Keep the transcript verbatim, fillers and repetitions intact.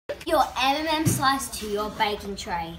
Your M and M slice to your baking tray.